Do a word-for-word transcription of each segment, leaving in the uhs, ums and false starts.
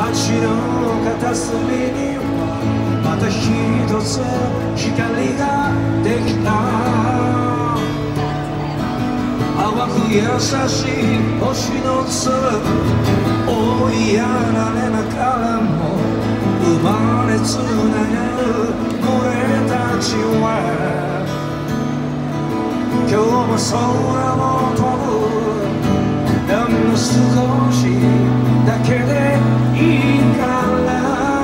街の片隅にはまた一つ光ができた。淡く優しい星の粒追いやられながらも生まれつながる俺たちは今日も空を飛ぶ。ほんの少しだけでいいから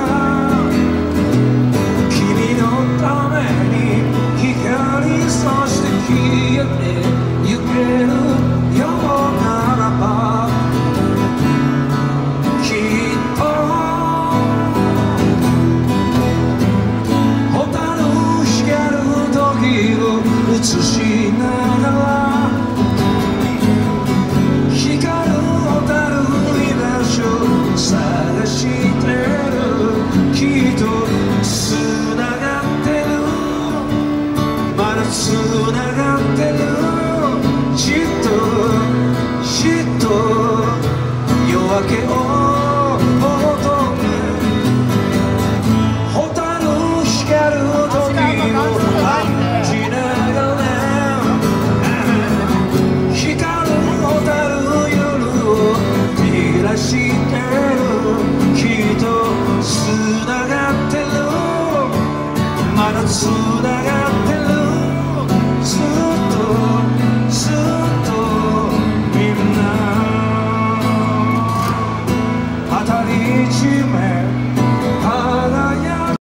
君のために光そして消えてゆけるようならばきっと蛍光る時を映しながら探してるきっとつながってるまだつながってるじっとじっと夜明けを求め蛍光る時を感じながら光る蛍夜を照らしてつながってるまだつながってる